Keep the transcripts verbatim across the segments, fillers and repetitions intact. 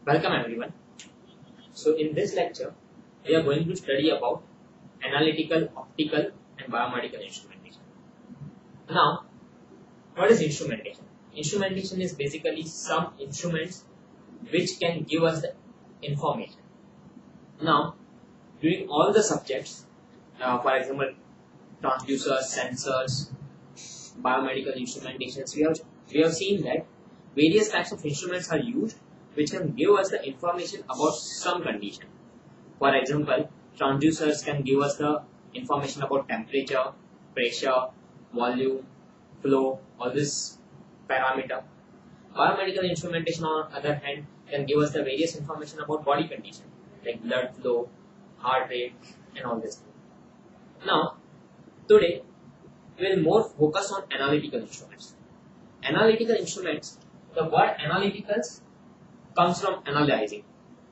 Welcome everyone. So in this lecture, we are going to study about analytical, optical and biomedical instrumentation. Now, what is instrumentation? Instrumentation is basically some instruments which can give us the information. Now, during all the subjects, uh, for example, transducers, sensors, biomedical instrumentations, we have, we have seen that various types of instruments are used which can give us the information about some condition. For example, transducers can give us the information about temperature, pressure, volume, flow, all this parameter. Biomedical instrumentation on the other hand can give us the various information about body condition like blood flow, heart rate and all this. Now, today we will more focus on analytical instruments. Analytical instruments, the word analyticals comes from analyzing.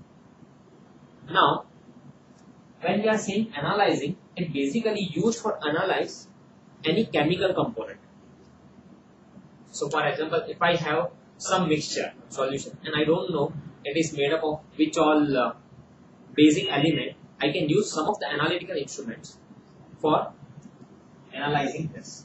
Now, when we are saying analyzing, it basically used for analyze any chemical component. So, for example, if I have some mixture solution and I don't know it is made up of which all uh, basic element, I can use some of the analytical instruments for analyzing this.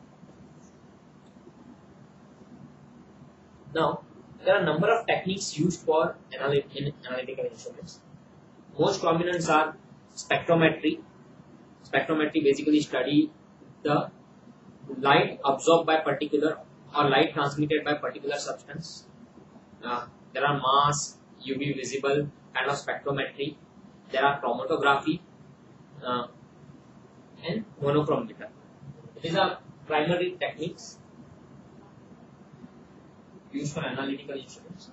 Now, there are a number of techniques used for analy in analytical instruments. Most prominent are spectrometry. Spectrometry basically study the light absorbed by particular or light transmitted by particular substance. Uh, there are mass, U V visible kind of spectrometry. There are chromatography uh, and monochrometer. These are primary techniques used for analytical instruments.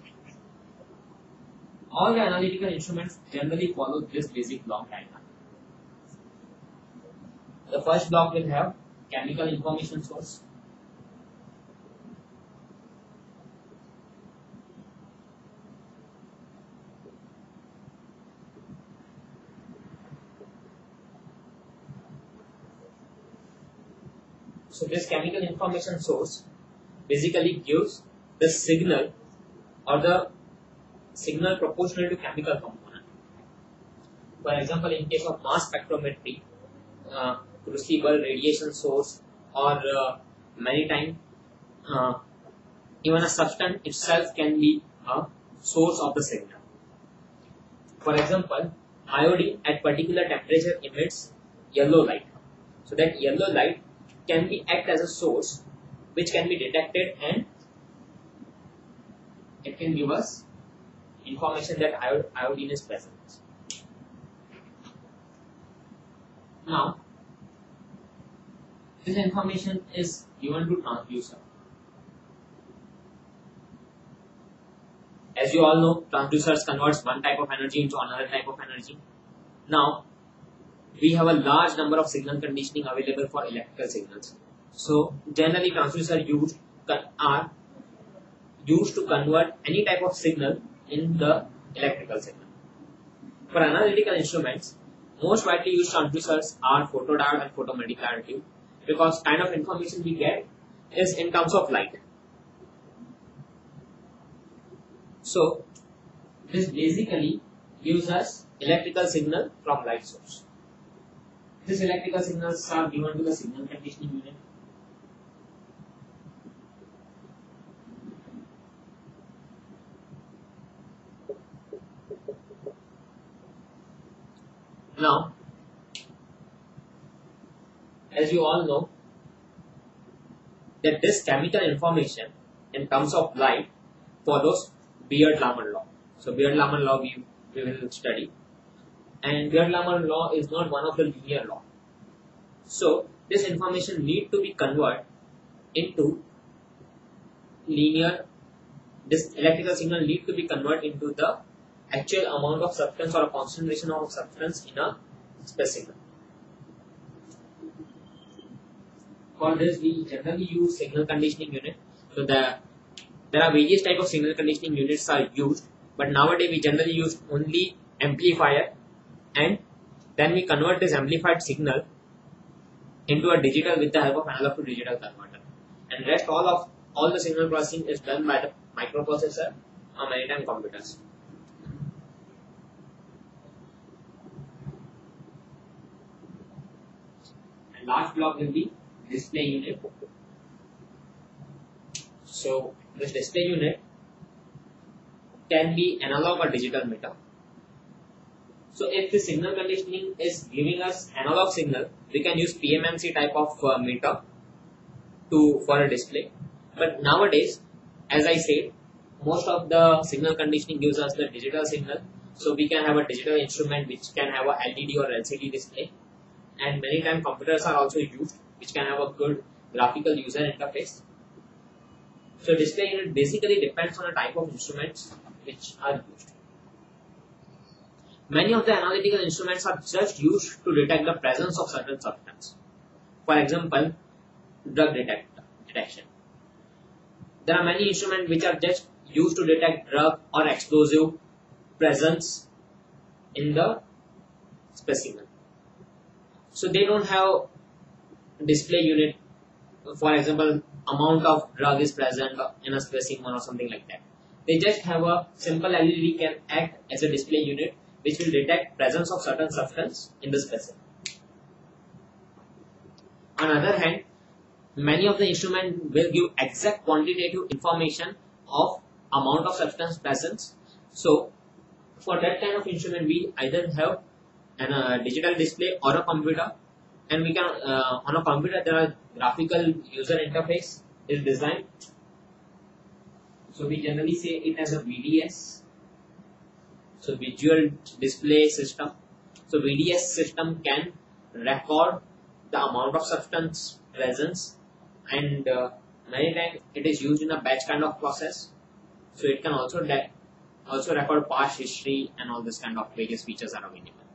All the analytical instruments generally follow this basic block diagram. The first block will have chemical information source. So this chemical information source basically gives the signal or the signal proportional to chemical component. For example, in case of mass spectrometry, uh, crucible, radiation source, or uh, many times uh, even a substance itself can be a source of the signal. For example, iodine at particular temperature emits yellow light. So that yellow light can be act as a source which can be detected and it can give us information that iodine is present. Now, this information is given to transducer. As you all know, transducers converts one type of energy into another type of energy. Now, we have a large number of signal conditioning available for electrical signals. So, generally transducers used are used to convert any type of signal in the electrical signal. For analytical instruments, most widely used transducers are photodiode and photomedical tube because kind of information we get is in terms of light. So, this basically gives us electrical signal from light source. These electrical signals are given to the signal conditioning unit. Now, as you all know, that this chemical information in terms of light follows Beard-Lamar law. So, Beard-Lamar law we, we will study. And Beard-Lamar law is not one of the linear law. So, this information need to be converted into linear, this electrical signal need to be converted into the actual amount of substance or a concentration of substance in a specimen. For this, we generally use signal conditioning unit. So the there are various type of signal conditioning units are used, but nowadays we generally use only amplifier, and then we convert this amplified signal into a digital with the help of analog to digital converter. And rest all of all the signal processing is done by the microprocessor or many times computers. last block will be display unit. So this display unit can be analog or digital meter. So if the signal conditioning is giving us analog signal, we can use P M M C type of uh, meter to for a display. But nowadays, as I said, most of the signal conditioning gives us the digital signal. So we can have a digital instrument which can have a L E D or L C D display, and many times computers are also used which can have a good graphical user interface. So display unit basically depends on the type of instruments which are used. Many of the analytical instruments are just used to detect the presence of certain substance. For example, drug detect detection. There are many instruments which are just used to detect drug or explosive presence in the specimen. So they don't have display unit. For example, amount of drug is present in a specimen or something like that. They just have a simple L E D can act as a display unit which will detect presence of certain substance in the specimen. On the other hand, many of the instruments will give exact quantitative information of amount of substance presence. So for that kind of instrument, we either have an uh, digital display or a computer, and we can uh, on a computer there are graphical user interface is designed. So we generally say it as a V D S. So visual display system. So V D S system can record the amount of substance presence, and uh, many times it is used in a batch kind of process. So it can also also record past history, and all this kind of various features are available.